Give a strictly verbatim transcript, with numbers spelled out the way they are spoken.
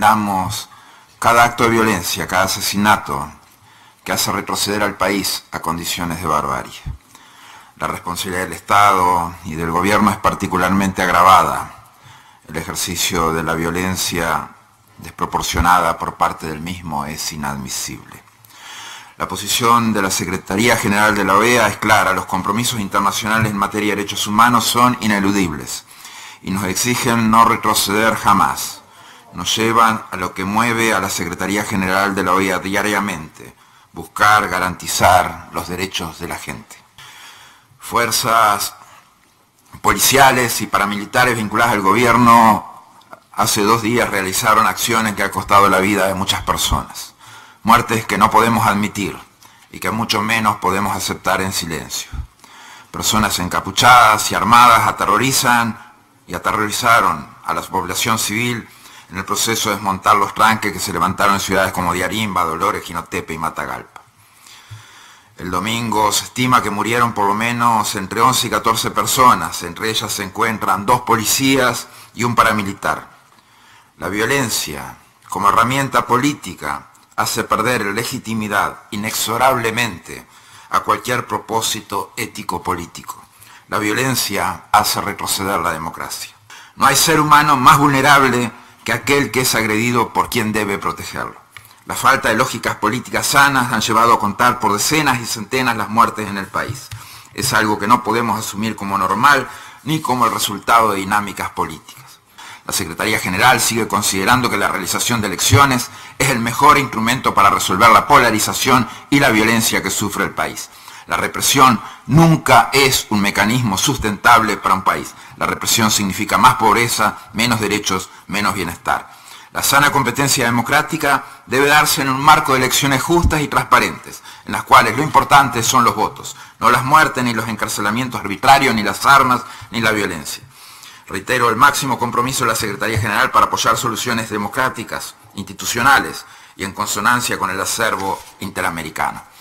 condenamos cada acto de violencia, cada asesinato que hace retroceder al país a condiciones de barbarie. La responsabilidad del Estado y del gobierno es particularmente agravada. El ejercicio de la violencia desproporcionada por parte del mismo es inadmisible. La posición de la Secretaría General de la O E A es clara: los compromisos internacionales en materia de derechos humanos son ineludibles y nos exigen no retroceder jamás. Nos llevan a lo que mueve a la Secretaría General de la O E A diariamente: buscar garantizar los derechos de la gente. Fuerzas policiales y paramilitares vinculadas al gobierno hace dos días realizaron acciones que han costado la vida de muchas personas. Muertes que no podemos admitir y que mucho menos podemos aceptar en silencio. Personas encapuchadas y armadas aterrorizan y aterrorizaron a la población civil en el proceso de desmontar los tranques que se levantaron en ciudades como Diarimba, Dolores, Jinotepe y Matagalpa. El domingo se estima que murieron por lo menos entre once y catorce personas, entre ellas se encuentran dos policías y un paramilitar. La violencia, como herramienta política, hace perder la legitimidad inexorablemente a cualquier propósito ético-político. La violencia hace retroceder la democracia. No hay ser humano más vulnerable que aquel que es agredido por quien debe protegerlo. La falta de lógicas políticas sanas han llevado a contar por decenas y centenas las muertes en el país. Es algo que no podemos asumir como normal ni como el resultado de dinámicas políticas. La Secretaría General sigue considerando que la realización de elecciones es el mejor instrumento para resolver la polarización y la violencia que sufre el país. La represión nunca es un mecanismo sustentable para un país. La represión significa más pobreza, menos derechos, menos bienestar. La sana competencia democrática debe darse en un marco de elecciones justas y transparentes, en las cuales lo importante son los votos, no las muertes, ni los encarcelamientos arbitrarios, ni las armas, ni la violencia. Reitero el máximo compromiso de la Secretaría General para apoyar soluciones democráticas, institucionales y en consonancia con el acervo interamericano.